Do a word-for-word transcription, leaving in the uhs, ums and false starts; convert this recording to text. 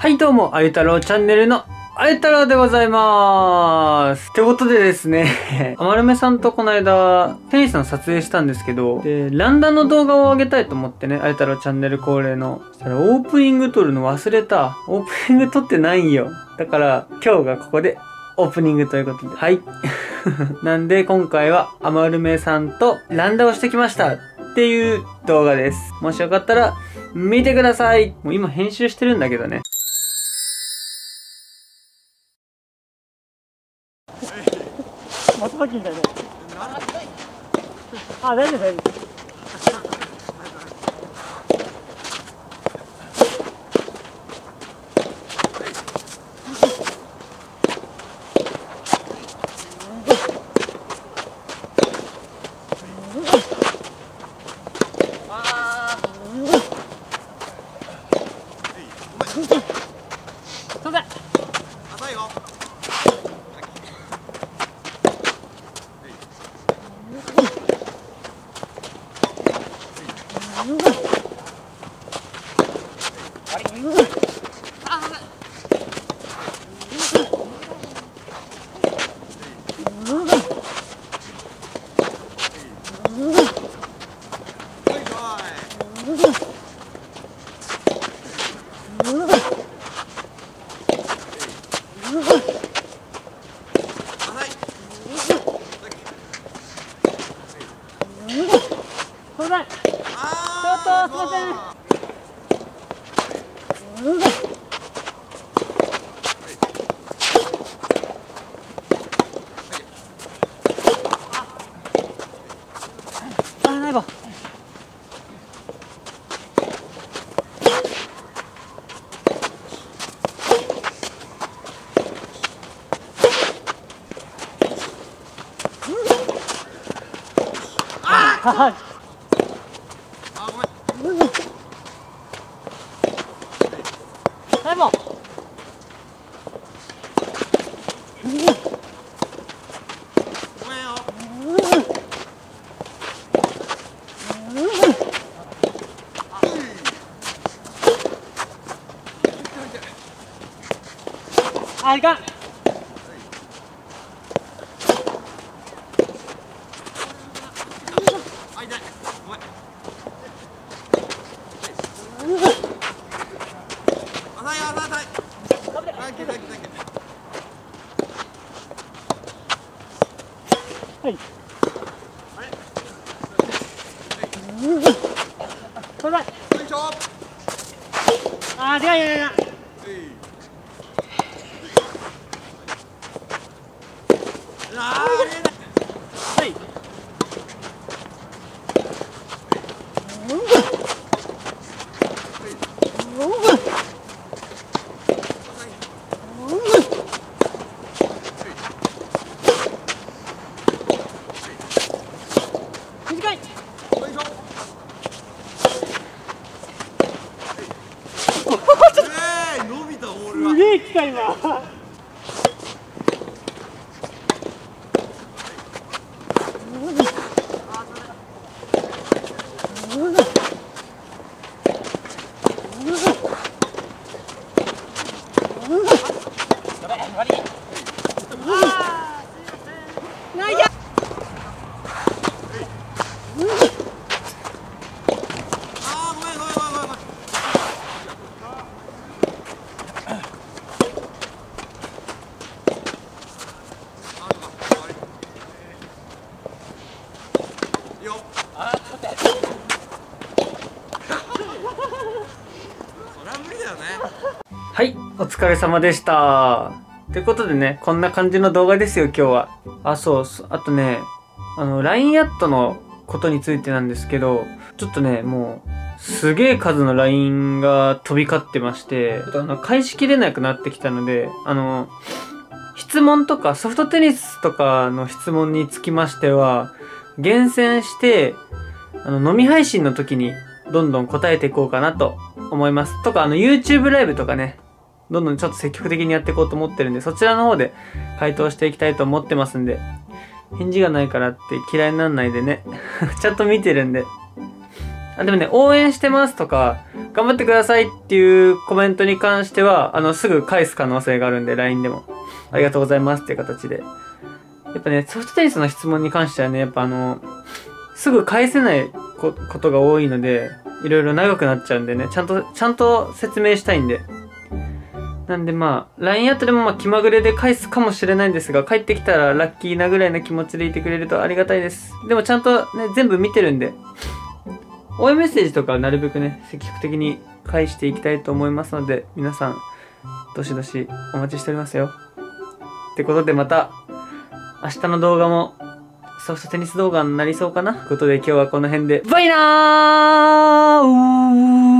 はいどうも、あゆ太郎チャンネルのあゆ太郎でございまーす。ってことでですね、あまるめさんとこの間、テニスの撮影したんですけど、で、ランダの動画を上げたいと思ってね、あゆ太郎チャンネル恒例の。そしたらオープニング撮るの忘れた。オープニング撮ってないんよ。だから、今日がここでオープニングということで。はい。なんで、今回はあまるめさんとランダをしてきました。っていう動画です。もしよかったら、見てください。もう今編集してるんだけどね。 松崎みたいね。あ、大丈夫大丈夫。はい。あ、ごめん。はい、もう。ごめんよ。あ、いかん。はい。これだ。あー、いやいやいや。はい。短い。すげえ来た今。 はい、お疲れ様でした。ってことでね、こんな感じの動画ですよ、今日は。あ、そう、あとね、あの、ライン アットのことについてなんですけど、ちょっとね、もう、すげえ数の ライン が飛び交ってまして、ちょっとあの、返しきれなくなってきたので、あの、質問とか、ソフトテニスとかの質問につきましては、厳選して、あの、飲み配信の時に、どんどん答えていこうかなと思います。とか、あの、YouTube ライブとかね、どんどんちょっと積極的にやっていこうと思ってるんで、そちらの方で回答していきたいと思ってますんで、返事がないからって嫌いにならないでね。ちゃんと見てるんで。あ、でもね、応援してますとか、 頑張ってくださいっていうコメントに関しては、あの、すぐ返す可能性があるんで、ライン でも。ありがとうございますっていう形で。やっぱね、ソフトテニスの質問に関してはね、やっぱあの、すぐ返せないこことが多いので、いろいろ長くなっちゃうんでね、ちゃんと、ちゃんと説明したいんで。なんでまあ、ライン アットでもまあ気まぐれで返すかもしれないんですが、帰ってきたらラッキーなぐらいの気持ちでいてくれるとありがたいです。でもちゃんとね、全部見てるんで、応援メッセージとかはなるべくね、積極的に返していきたいと思いますので、皆さん、どしどしお待ちしておりますよ。ってことでまた、明日の動画もソフトテニス動画になりそうかなということで今日はこの辺で、バイナーうー